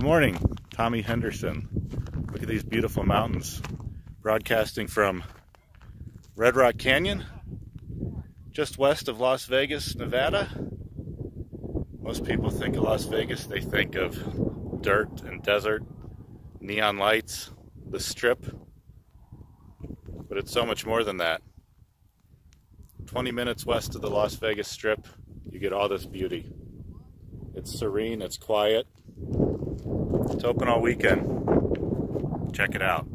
Good morning, Tommy Henderson. Look at these beautiful mountains. Broadcasting from Red Rock Canyon, just west of Las Vegas, Nevada. Most people think of Las Vegas, they think of dirt and desert, neon lights, the Strip. But it's so much more than that. 20 minutes west of the Las Vegas Strip, you get all this beauty. It's serene, it's quiet. It's open all weekend. Check it out.